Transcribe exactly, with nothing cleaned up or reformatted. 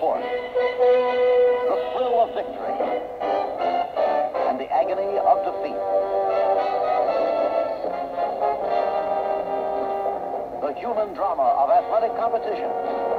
sport. The thrill of victory and the agony of defeat. The human drama of athletic competition.